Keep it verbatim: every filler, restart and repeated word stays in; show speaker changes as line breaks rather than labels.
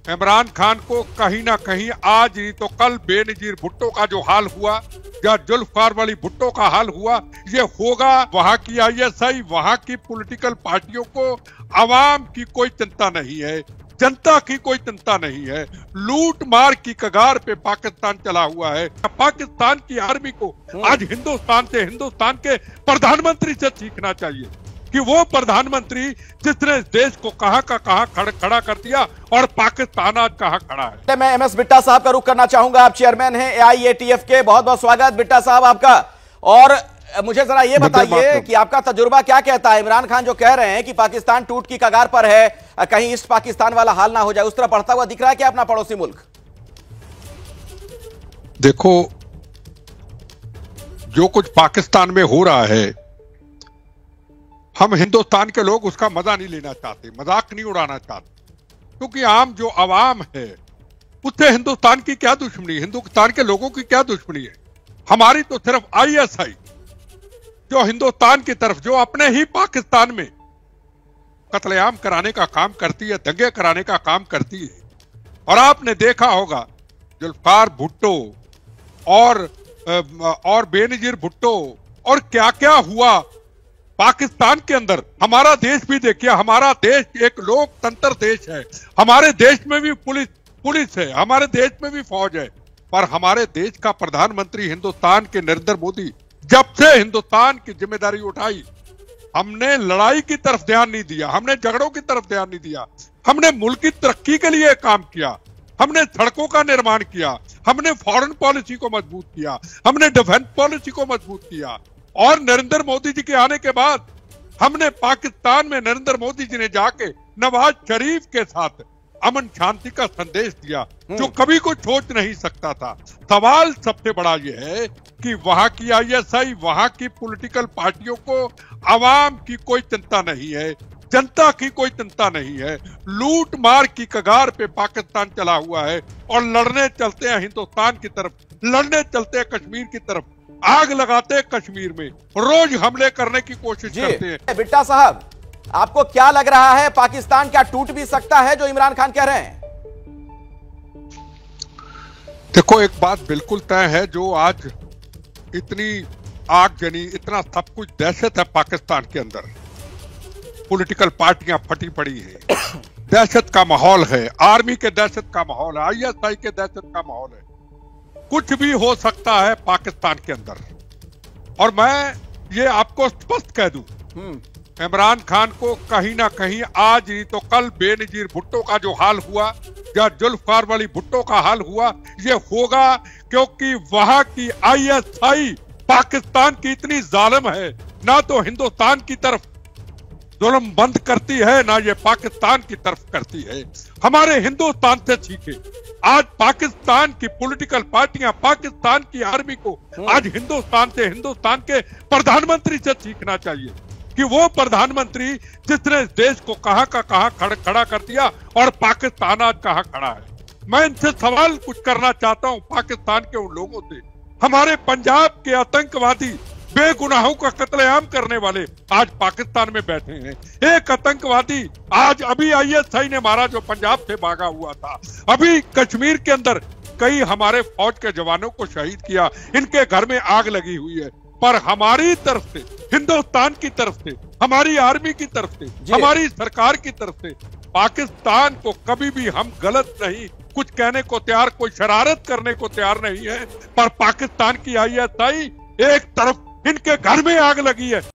इमरान खान को कहीं ना कहीं आज नहीं तो कल बेनजीर भुट्टो का जो हाल हुआ या जुल्फकार वाली भुट्टो का हाल हुआ, ये होगा। वहां की आईएसआई, वहां की पॉलिटिकल पार्टियों को आवाम की कोई चिंता नहीं है, जनता की कोई चिंता नहीं है। लूट मार की कगार पे पाकिस्तान चला हुआ है। पाकिस्तान की आर्मी को आज हिंदुस्तान से, हिंदुस्तान के प्रधानमंत्री से सीखना चाहिए कि वो प्रधानमंत्री जिसने इस देश को कहां का कहां खड़, खड़ा कर दिया और पाकिस्तान आज कहां खड़ा है।
मैं एम एस बिट्टा साहब का रुख करना चाहूंगा। आप चेयरमैन हैं ए आई ए टी एफ के। बहुत बहुत स्वागत बिट्टा साहब आपका। और मुझे जरा ये बताइए कि आपका तजुर्बा क्या कहता है। इमरान खान जो कह रहे हैं कि पाकिस्तान टूट की कगार पर है, कहीं ईस्ट पाकिस्तान वाला हाल ना हो जाए, उस तरह बढ़ता हुआ दिख रहा है क्या अपना पड़ोसी मुल्क?
देखो, जो कुछ पाकिस्तान में हो रहा है, हम हिंदुस्तान के लोग उसका मजा नहीं लेना चाहते, मजाक नहीं उड़ाना चाहते, क्योंकि आम जो अवाम है उससे हिंदुस्तान की क्या दुश्मनी है, हिंदुस्तान के लोगों की क्या दुश्मनी है। हमारी तो सिर्फ आईएसआई जो हिंदुस्तान की तरफ, जो अपने ही पाकिस्तान में कत्लेआम कराने का काम करती है, दंगे कराने का काम करती है। और आपने देखा होगा जुल्फकार भुट्टो और और बेनजीर भुट्टो और क्या क्या हुआ पाकिस्तान के अंदर। हमारा देश भी देखिए, हमारा देश एक लोकतंत्र देश है, हमारे देश में भी पुलिस पुलिस है, हमारे देश में भी फौज है, पर हमारे देश का प्रधानमंत्री हिंदुस्तान के नरेंद्र मोदी जब से हिंदुस्तान की जिम्मेदारी उठाई, हमने लड़ाई की तरफ ध्यान नहीं दिया, हमने झगड़ों की तरफ ध्यान नहीं दिया, हमने मुल्क की तरक्की के लिए काम किया, हमने सड़कों का निर्माण किया, हमने फॉरेन पॉलिसी को मजबूत किया, हमने डिफेंस पॉलिसी को मजबूत किया। और नरेंद्र मोदी जी के आने के बाद हमने पाकिस्तान में नरेंद्र मोदी जी ने जाके नवाज शरीफ के साथ अमन शांति का संदेश दिया, जो कभी कोई सोच नहीं सकता था। सवाल सबसे बड़ा यह है कि वहां की आईएसआई, वहां की पॉलिटिकल पार्टियों को आवाम की कोई चिंता नहीं है, जनता की कोई चिंता नहीं है। लूट मार की कगार पे पाकिस्तान चला हुआ है और लड़ने चलते हैं हिंदुस्तान की तरफ, लड़ने चलते हैं कश्मीर की तरफ, आग लगाते हैं कश्मीर में, रोज हमले करने की कोशिश करते हैं।
बिट्टा साहब, आपको क्या लग रहा है, पाकिस्तान क्या टूट भी सकता है जो इमरान खान कह रहे हैं?
देखो, एक बात बिल्कुल तय है, जो आज इतनी आगजनी, इतना सब कुछ दहशत है पाकिस्तान के अंदर, पॉलिटिकल पार्टियां फटी पड़ी है, दहशत का माहौल है, आर्मी के दहशत का माहौल है, आईएसआई के दहशत का माहौल है। कुछ भी हो सकता है पाकिस्तान के अंदर। और मैं ये आपको स्पष्ट कह दूं, इमरान खान को कहीं ना कहीं आज नहीं तो कल बेनजीर भुट्टो का जो हाल हुआ या जुल्फकार वाली भुट्टो का हाल हुआ, ये होगा, क्योंकि वहां की आईएसआई पाकिस्तान की इतनी जालिम है, ना तो हिंदुस्तान की तरफ जुल्म बंद करती है, ना ये पाकिस्तान की तरफ करती है। हमारे हिंदुस्तान से सीखे। आज पाकिस्तान की पॉलिटिकल पार्टियां, पाकिस्तान की आर्मी को आज हिंदुस्तान से, हिंदुस्तान के प्रधानमंत्री से सीखना चाहिए कि वो प्रधानमंत्री जिसने इस देश को कहां का कहां खड़, खड़ा कर दिया और पाकिस्तान आज कहां खड़ा है। मैं इनसे सवाल कुछ करना चाहता हूं, पाकिस्तान के उन लोगों से, हमारे पंजाब के आतंकवादी, बेगुनाहों का कत्लेआम करने वाले आज पाकिस्तान में बैठे हैं। एक आतंकवादी आज अभी आईएसआई ने मारा जो पंजाब से भागा हुआ था, अभी कश्मीर के अंदर कई हमारे फौज के जवानों को शहीद किया, इनके घर में आग लगी हुई है। पर हमारी तरफ से, हिंदुस्तान की तरफ से, हमारी आर्मी की तरफ से, हमारी सरकार की तरफ से पाकिस्तान को कभी भी हम गलत नहीं कुछ कहने को तैयार, कोई शरारत करने को तैयार नहीं है। पर पाकिस्तान की आईएसआई एक तरफ, इनके घर में आग लगी है,